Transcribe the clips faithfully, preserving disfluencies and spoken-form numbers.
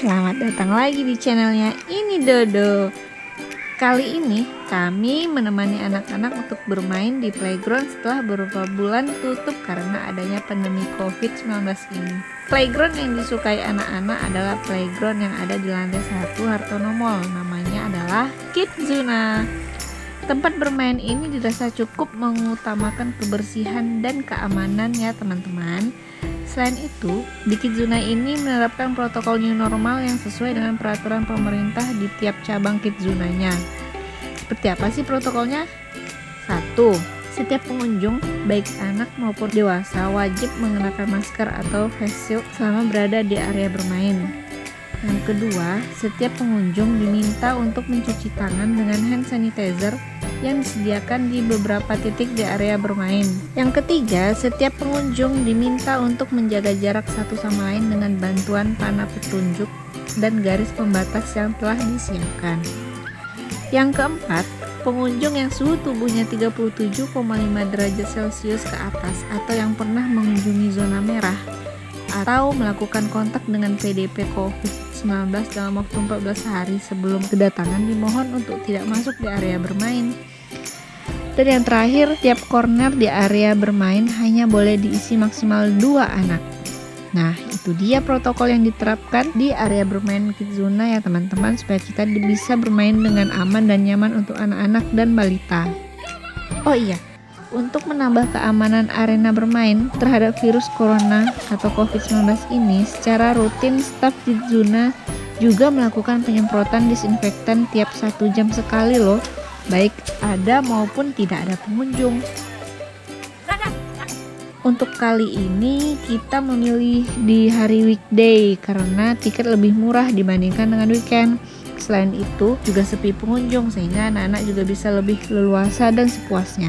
selamat datang lagi di channelnya Ini Dodo. Kali ini kami menemani anak-anak untuk bermain di playground setelah beberapa bulan tutup karena adanya pandemi covid sembilan belas ini. Playground yang disukai anak-anak adalah playground yang ada di lantai satu Hartono Mall. Namanya adalah Kidzuna. Tempat bermain ini dirasa cukup mengutamakan kebersihan dan keamanan ya teman-teman. Selain itu, di Kidzuna ini menerapkan protokol new normal yang sesuai dengan peraturan pemerintah di tiap cabang Kidzunanya. Seperti apa sih protokolnya? Satu, setiap pengunjung, baik anak maupun dewasa, wajib mengenakan masker atau face shield selama berada di area bermain. Yang kedua, setiap pengunjung diminta untuk mencuci tangan dengan hand sanitizer yang disediakan di beberapa titik di area bermain. Yang ketiga, setiap pengunjung diminta untuk menjaga jarak satu sama lain dengan bantuan panah petunjuk dan garis pembatas yang telah disiapkan. Yang keempat, pengunjung yang suhu tubuhnya tiga puluh tujuh koma lima derajat Celcius ke atas atau yang pernah mengunjungi zona merah atau melakukan kontak dengan P D P covid sembilan belas dalam waktu empat belas hari sebelum kedatangan dimohon untuk tidak masuk di area bermain. Dan yang terakhir, tiap corner di area bermain hanya boleh diisi maksimal dua anak. Nah, itu dia protokol yang diterapkan di area bermain Kidzuna ya teman-teman, supaya kita bisa bermain dengan aman dan nyaman untuk anak-anak dan balita. Oh iya, untuk menambah keamanan arena bermain terhadap virus corona atau covid sembilan belas ini, secara rutin staf Kidzuna juga melakukan penyemprotan disinfektan tiap satu jam sekali loh, baik ada maupun tidak ada pengunjung. Untuk kali ini kita memilih di hari weekday karena tiket lebih murah dibandingkan dengan weekend. Selain itu juga sepi pengunjung sehingga anak-anak juga bisa lebih leluasa dan sepuasnya.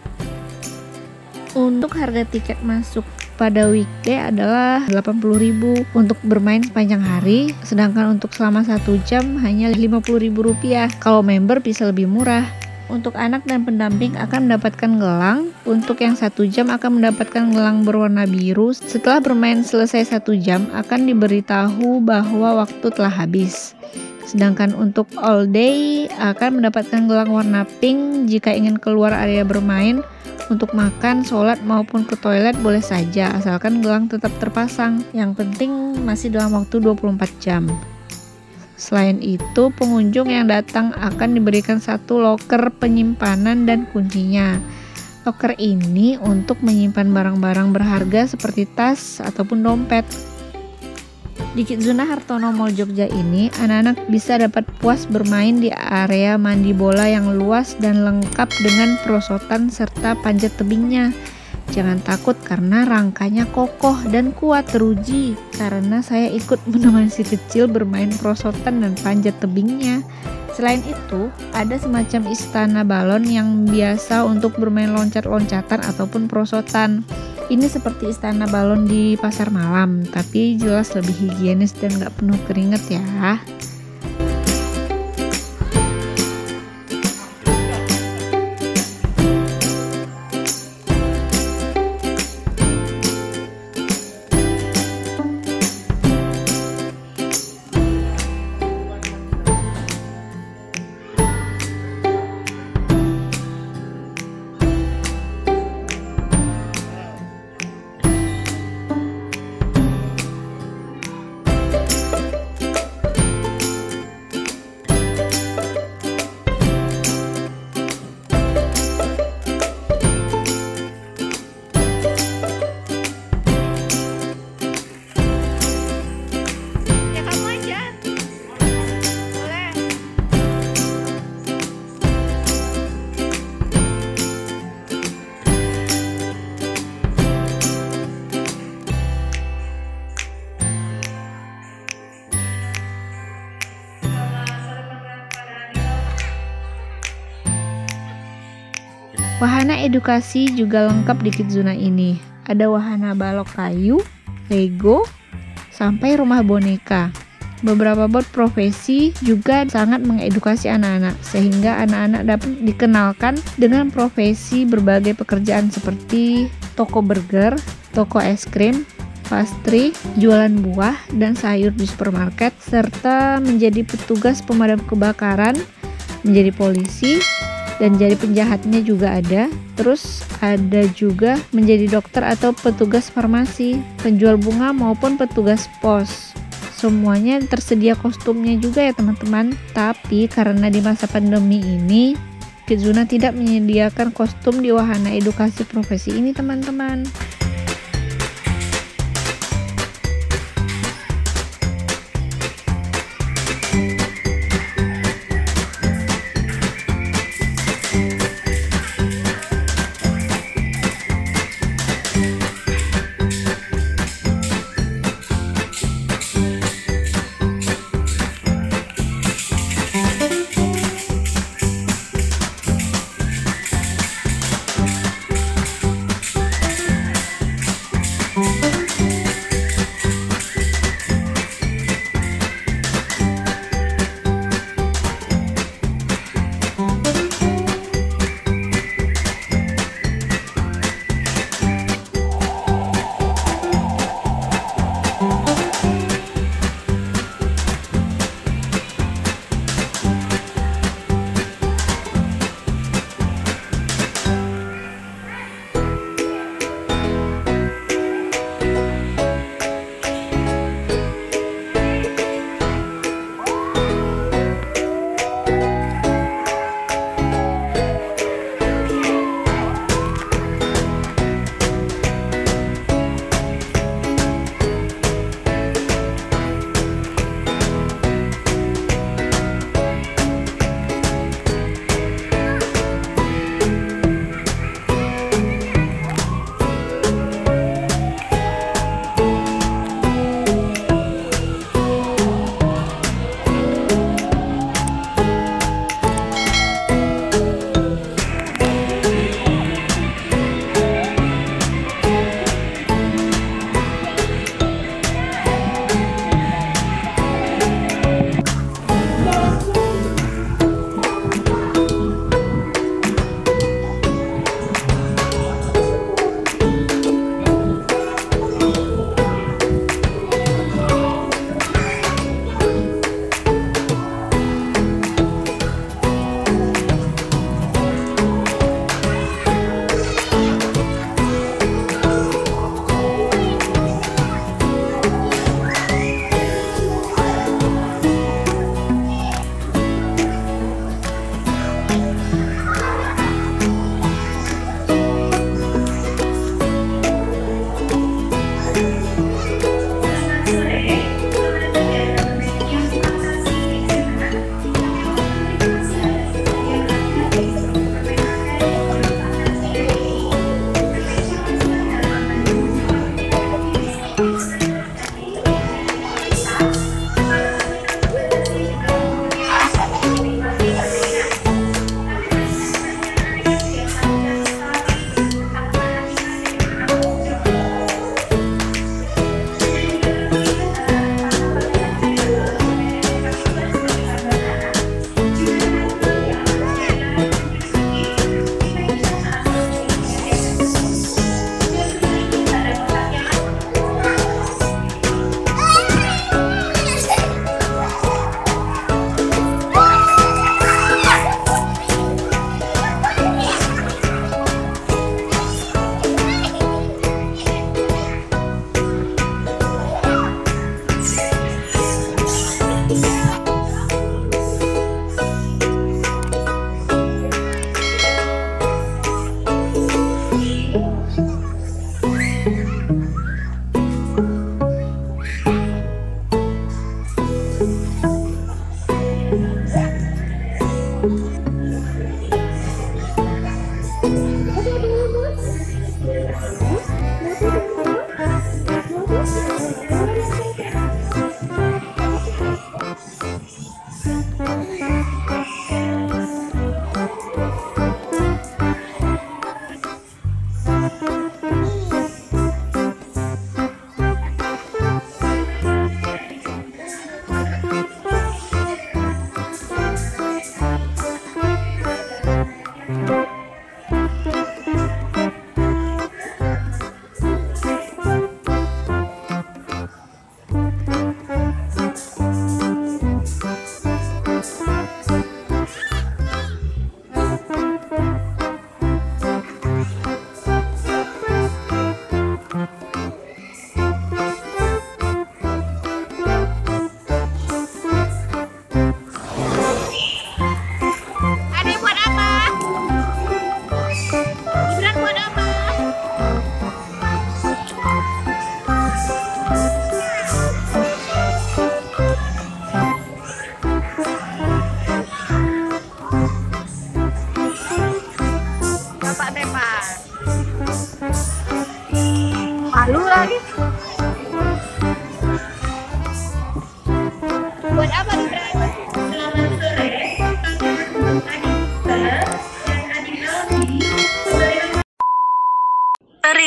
Untuk harga tiket masuk pada weekday adalah delapan puluh ribu rupiah untuk bermain sepanjang hari, sedangkan untuk selama satu jam hanya lima puluh ribu rupiah. Kalau member bisa lebih murah. Untuk anak dan pendamping akan mendapatkan gelang. Untuk yang satu jam akan mendapatkan gelang berwarna biru. Setelah bermain selesai satu jam akan diberitahu bahwa waktu telah habis. Sedangkan untuk all day akan mendapatkan gelang warna pink. Jika ingin keluar area bermain untuk makan, sholat maupun ke toilet boleh saja, asalkan gelang tetap terpasang. Yang penting masih dalam waktu dua puluh empat jam. Selain itu, pengunjung yang datang akan diberikan satu loker penyimpanan dan kuncinya. Loker ini untuk menyimpan barang-barang berharga seperti tas ataupun dompet. Di Kidzuna Hartono Mall Jogja ini, anak-anak bisa dapat puas bermain di area mandi bola yang luas dan lengkap dengan perosotan serta panjat tebingnya. Jangan takut karena rangkanya kokoh dan kuat teruji, karena saya ikut menemani si kecil bermain perosotan dan panjat tebingnya. Selain itu, ada semacam istana balon yang biasa untuk bermain loncat-loncatan ataupun perosotan. Ini seperti istana balon di pasar malam, tapi jelas lebih higienis dan gak penuh keringat ya. Wahana edukasi juga lengkap di Kidzuna ini. Ada wahana balok kayu, Lego, sampai rumah boneka. Beberapa bot profesi juga sangat mengedukasi anak-anak, sehingga anak-anak dapat dikenalkan dengan profesi berbagai pekerjaan seperti toko burger, toko es krim, pastry, jualan buah dan sayur di supermarket, serta menjadi petugas pemadam kebakaran, menjadi polisi, dan jadi penjahatnya juga ada. Terus ada juga menjadi dokter atau petugas farmasi, penjual bunga maupun petugas pos. Semuanya tersedia kostumnya juga ya teman-teman. Tapi karena di masa pandemi ini Kidzuna tidak menyediakan kostum di wahana edukasi profesi ini teman-teman.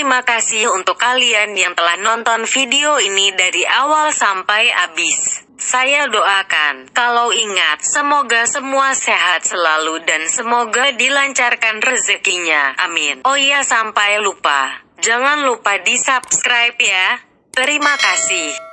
Terima kasih untuk kalian yang telah nonton video ini dari awal sampai habis. Saya doakan, kalau ingat, semoga semua sehat selalu dan semoga dilancarkan rezekinya. Amin. Oh iya, sampai lupa. Jangan lupa di subscribe ya. Terima kasih.